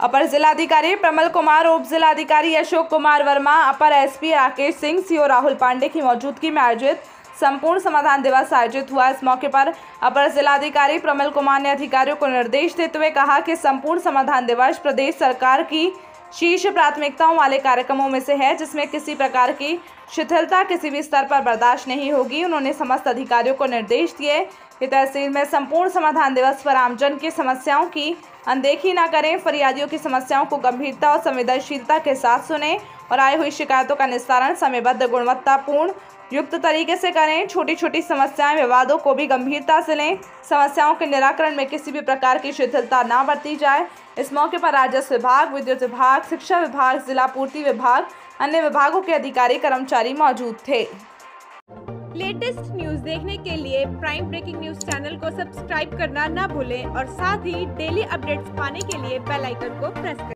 अपर जिलाधिकारी प्रमल कुमार, उप जिलाधिकारी अशोक कुमार वर्मा, अपर एसपी राकेश सिंह, सीओ राहुल पांडे की मौजूदगी में आयोजित संपूर्ण समाधान दिवस आयोजित हुआ। इस मौके पर अपर जिलाधिकारी प्रमल कुमार ने अधिकारियों को निर्देश देते हुए कहा कि संपूर्ण समाधान दिवस प्रदेश सरकार की शीर्ष प्राथमिकताओं वाले कार्यक्रमों में से है, जिसमें किसी प्रकार की शिथिलता किसी भी स्तर पर बर्दाश्त नहीं होगी। उन्होंने समस्त अधिकारियों को निर्देश दिए कि तहसील में संपूर्ण समाधान दिवस पर आमजन की समस्याओं की अनदेखी न करें, फरियादियों की समस्याओं को गंभीरता और संवेदनशीलता के साथ सुनें और आई हुई शिकायतों का निस्तारण समयबद्ध, गुणवत्तापूर्ण, युक्त तरीके से करें। छोटी छोटी समस्याएं, विवादों को भी गंभीरता से लें। समस्याओं के निराकरण में किसी भी प्रकार की शिथिलता न बरती जाए। इस मौके पर राजस्व विभाग, विद्युत विभाग, शिक्षा विभाग, जिला पूर्ति विभाग, अन्य विभागों के अधिकारी कर्मचारी मौजूद थे। लेटेस्ट न्यूज देखने के लिए प्राइम ब्रेकिंग न्यूज चैनल को सब्सक्राइब करना ना भूलें और साथ ही डेली अपडेट्स पाने के लिए बेल आइकन को प्रेस करें।